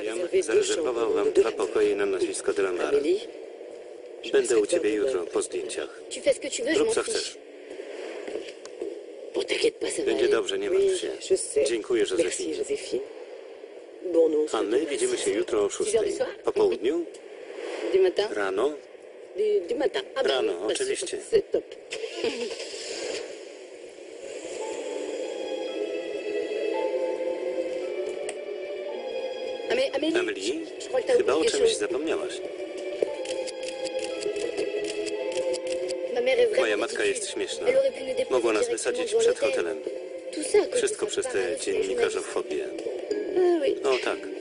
William zarezerwował wam 2 pokoje na nazwisko Delamar. Będę u ciebie jutro po zdjęciach. Rób co chcesz. Będzie dobrze, nie martw się. Dziękuję, Josephine. A my widzimy się jutro o 6. Po południu? Rano? Rano, oczywiście. Amelie, chyba o czymś zapomniałaś. Moja matka jest śmieszna. Mogła nas wysadzić przed hotelem. Wszystko przez tę dziennikarzofobię. O tak.